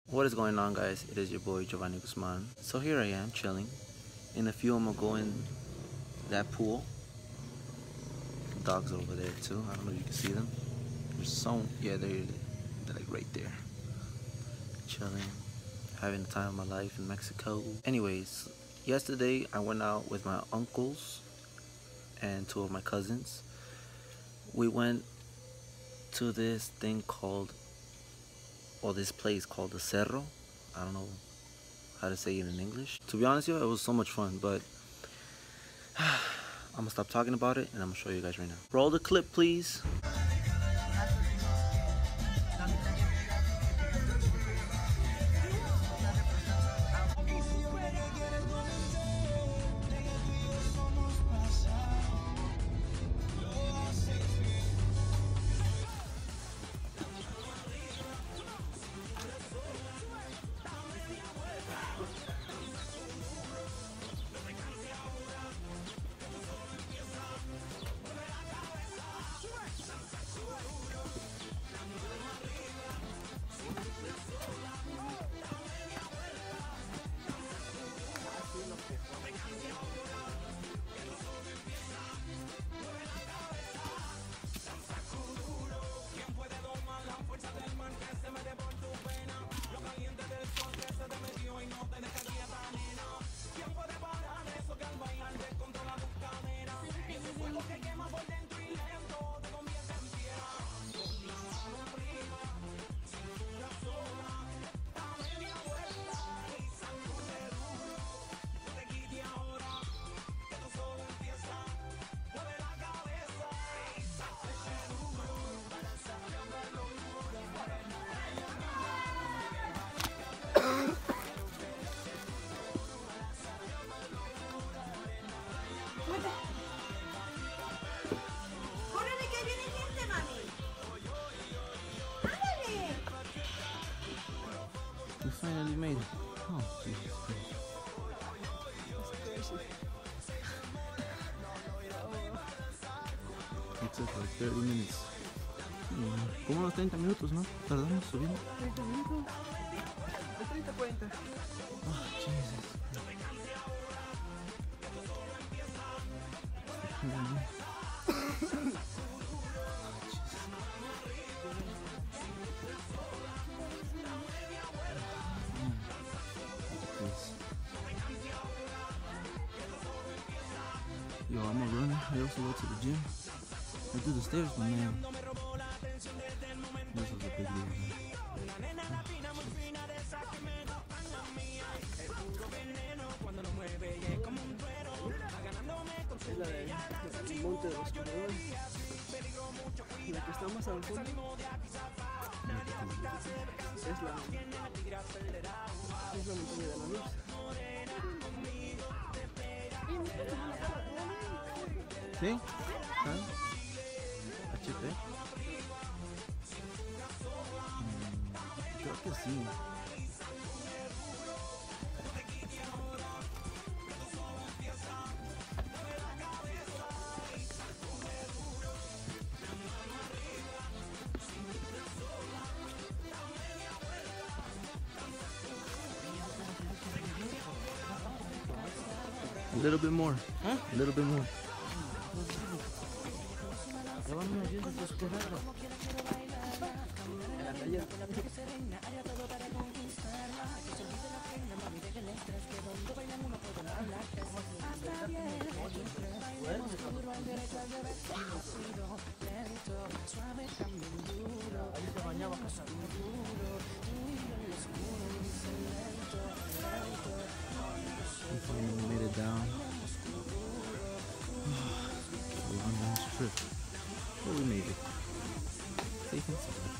What is going on, guys? It is your boy Giovanni Guzman. So here I am chilling. In a few I'm gonna go in that pool. The dog's over there too. I don't know if you can see them. There's some, yeah, they're like right there. Chilling, having the time of my life in Mexico. Anyways, yesterday I went out with my uncles and two of my cousins. We went to this thing called, or this place called the Cerro. I don't know how to say it in English. To be honest with you, it was so much fun, but I'm gonna stop talking about it and I'm gonna show you guys right now. Roll the clip, please. You finally made it. Oh, Jesus Christ. It took like 30 minutes. Como unos 30 minutos, ¿no? Tardamos subiendo. 30 minutos. De 30 a 40. Oh, Jesus. Yo, I'm a runner. I also go to the gym. I do the stairs, but man, this was a big deal, man. Es la del Monte de los Corredores. La que está más al fondo. Es la montaña de la luz. ¿Sí? ¿Ah? ¿HP? Creo que sí. A little bit more. Huh? A little bit more. We finally made it down. We won this trip. But we made it. Safe and sound.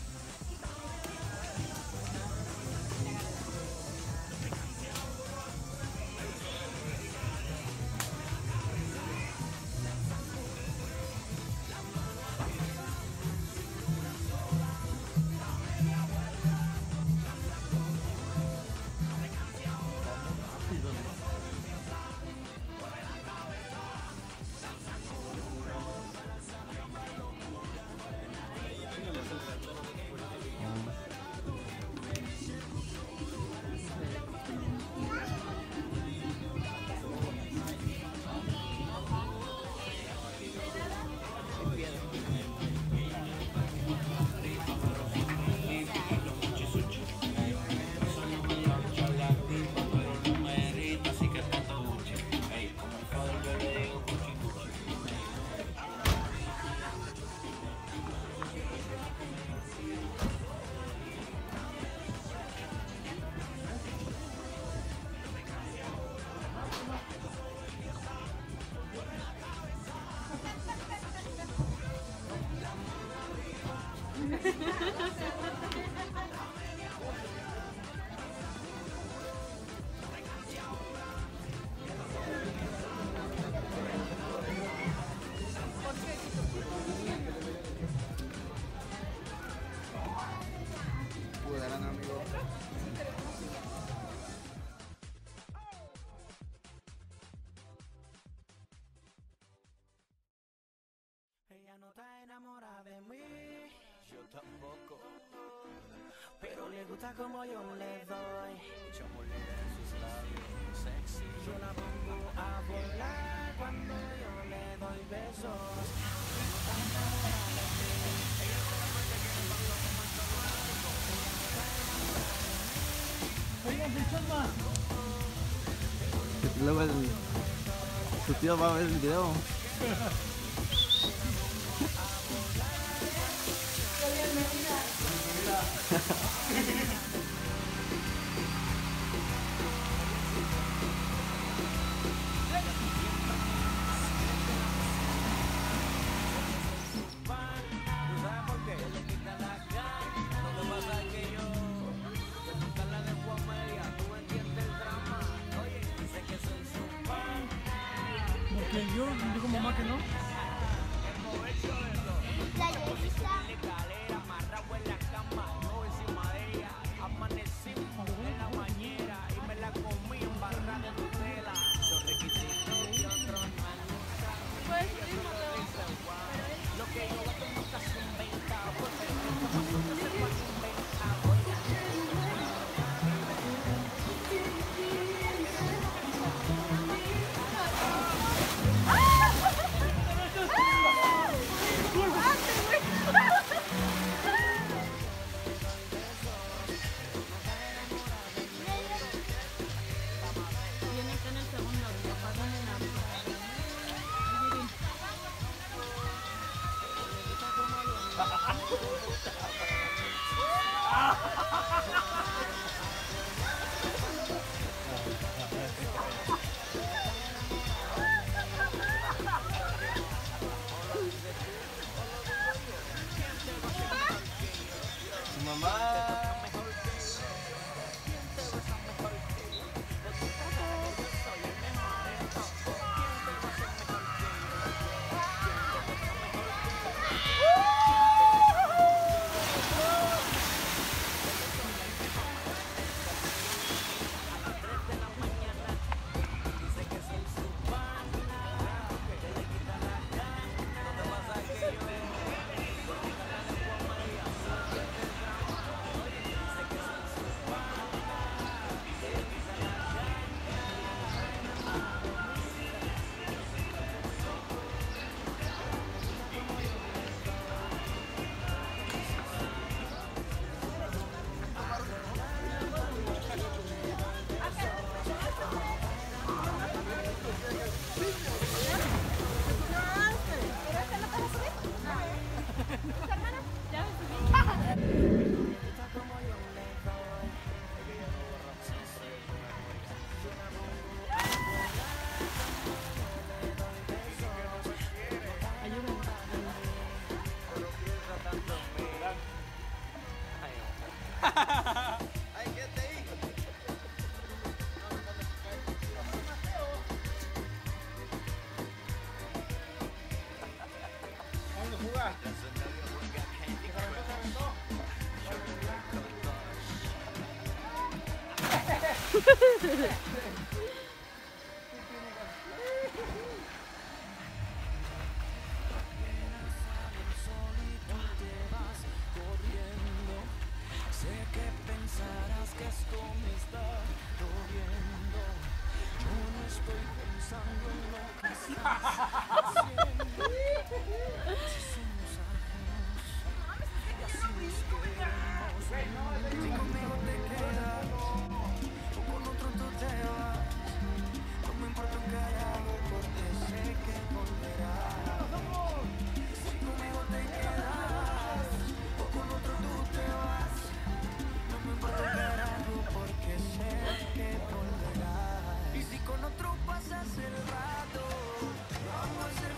gusta como yo le doy. Sexy. Yo la pongo a volar cuando yo le doy besos. Luego su tío va a ver el video. Porque yo digo mamá que no. Y si con otro pasas el rato, vamos a hacer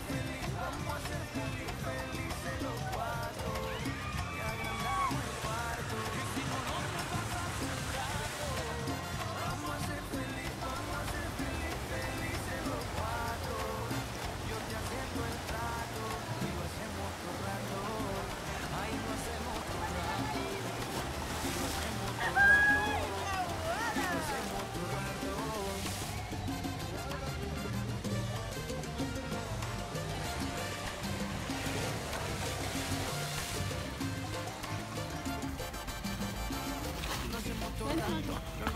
Entra.